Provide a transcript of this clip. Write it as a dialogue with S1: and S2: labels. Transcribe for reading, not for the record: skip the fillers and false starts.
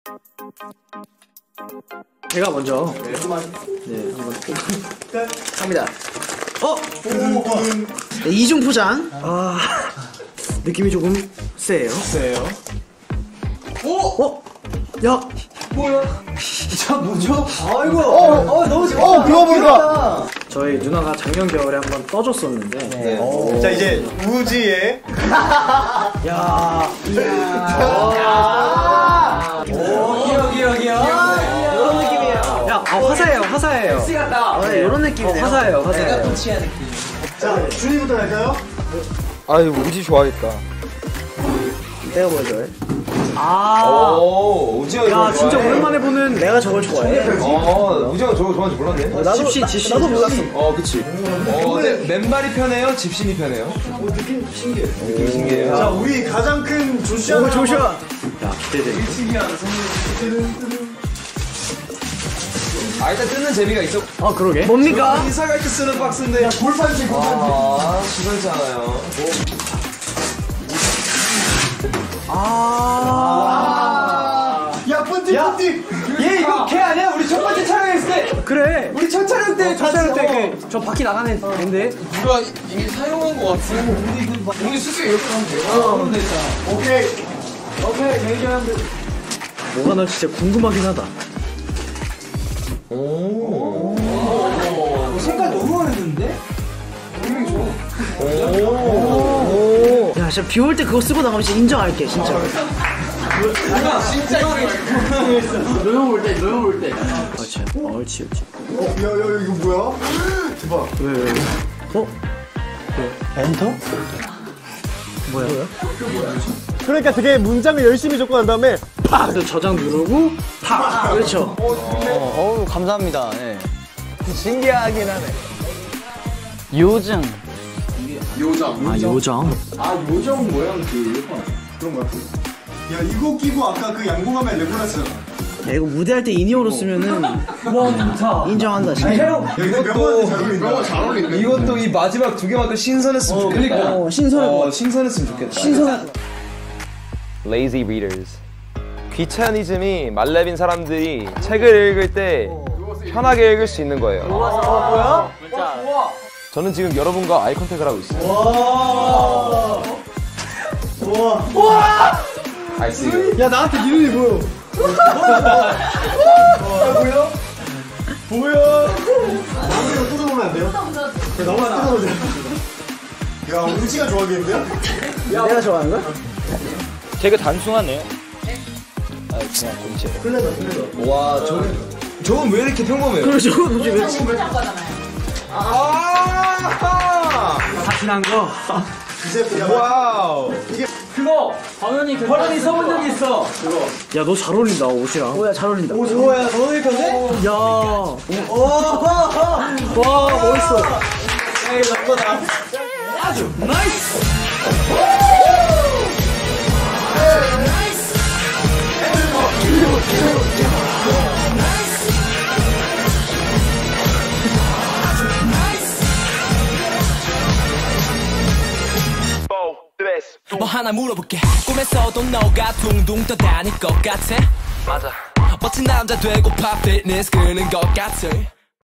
S1: 제가 먼저 한번 갑니다. 네, 이중 포장. 느낌이 조금 세요. 야,
S2: 뭐야? 자, 뭐죠? 아이고. 너무
S3: 그거 보인다.
S1: 저희 누나가 작년 겨울에 한번 떠줬었는데.
S3: 자, 이제 우지의
S2: 귀여워.
S1: 이런 느낌이에요. 야, 화사해요.
S2: 섹시 같다.
S1: 네, 이런 느낌이에요. 화사해요.
S2: 내가 또 취한 느낌.
S3: 자, 준이부터 할까요?
S4: 아유 우지 좋아하겠다.
S1: 내가 보여줘요.
S4: 오 우지가
S1: 야, 진짜 오랜만에 보는 내가 저걸 좋아해.
S4: 우지가 저거 좋아하는지 몰랐네.
S1: 집시. 나도 몰랐어.
S4: 그치. 맨발이 편해요? 집신이 편해요?
S3: 느낌 신기해.
S4: 느낌 신기해요.
S3: 자, 우리 가장 큰 조슈아.
S1: 조슈아. 야, 기대돼.
S4: 일단 뜯는 재미가 있어.
S1: 그러게. 뭡니까?
S4: 인사 갈 때 쓰는 박스인데.
S3: 골판지.
S4: 시간치 않아요.
S3: 야, 뿌띠.
S2: 얘 이거 걔 아니야? 우리 첫 번째 촬영했을 때.
S1: 그래.
S2: 우리 첫 촬영 때.
S1: 저 바퀴 나가는 애인데.
S4: 누가 이미 사용한 거 같아. 우리 수수 이렇게 하면 돼요.
S3: 오케이.
S1: 매니저한테. 뭐가 나 진짜 궁금하긴 하다.
S2: 색깔 너무 마음에 드는데?
S1: 야, 진짜 비 올 때 그거 쓰고 나가면 진짜 인정할게, 진짜.
S2: 노형 볼 때.
S1: 옳지.
S3: 야, 이거 뭐야? 대박.
S1: 왜? 엔터? 뭐야?
S3: 그러니까 되게 문장을 열심히 적고 난 다음에
S1: 그래서 저장 누르고 팍. 그렇죠.
S4: 감사합니다. 네. 신기하긴 하네.
S1: 요정.
S3: 요정
S2: 모양
S3: 그런 거 같아. 야, 이거 끼고 아까 그 양궁하면 레고라스잖아.
S1: 야, 이거 무대할 때 이니어로 쓰면은 인정한다, 진짜.
S3: 야, 이거 명언이 잘 어울린다. 명언 잘 어울린다.
S4: 이것도 이 마지막 두 개만큼 신선했으면 좋겠다. 신선했으면 좋겠다.
S5: Lazy readers. 귀차니즘이 말레빈 사람들이 책을 읽을 때 편하게 읽을 수 있는 거예요.
S2: 뭐야?
S5: 저는 지금 여러분과 아이 컨택을 하고 있어요. I see you.
S3: 야, 나한테 네 눈이 보여. 보여. 나무로 뜯어보면 안 돼요? 나무로 뜯어보자. 야, 우지가 좋아하겠는데요?
S1: 내가 좋아하는 거야?
S5: 되게 단순하네요. 그냥 본체.
S4: 와, 저건 왜 이렇게 평범해요?
S1: 그래, 저거 도대체 왜 사진한 거?
S3: 이제
S4: 와우.
S2: 그거 버런이 써본 적이 있어.
S1: 야, 너 잘 어울린다, 옷이랑. 야, 잘 어울린다.
S2: 뭐야? 너네 건데?
S1: 야. 와, 멋있어.
S2: 에이, 너거다.
S6: 뭐 하나 물어볼게. 꿈에서도 너가 둥둥 떠다닐 것 같아. 맞아. 멋진 남자 되고파 피트니스 끄는 것 같아.